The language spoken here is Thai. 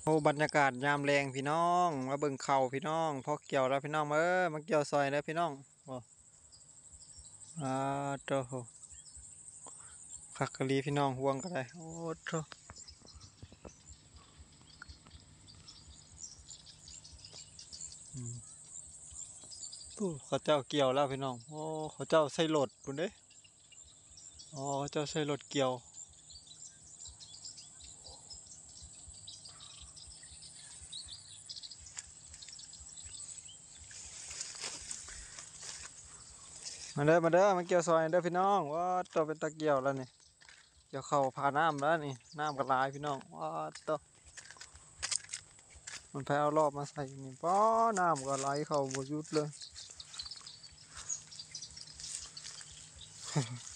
โอ้บรรยากาศยามแรงพี่น้องมาเบิ่งเขาพี่น้องพอเกี่ยวแล้วพี่น้องมาเกี่ยวซอยแล้วพี่น้องโอ้อ่าโตโหคักกะลีพี่น้องห่วงก็ได้โอ้โตอืมตู้เขาเจ้าเกี่ยวแล้วพี่น้องโอ้เขาเจ้าใส่รถพุ่นเด้อ๋อเขาเจ้าใส่รถเกี่ยวมาเด้อมาเกี่ยวซอยเด้อพี่น้องว่าโตเป็นตะเกี่ยวแล้วนี่เกี่ยวเข้าพาน้ำแล้วนี่น้ำก็หลายพี่น้องว่าโตมันไปเอารอบมาใส่นี่ป้อน้ำก็ไหลเข้าบ่หยุดเลย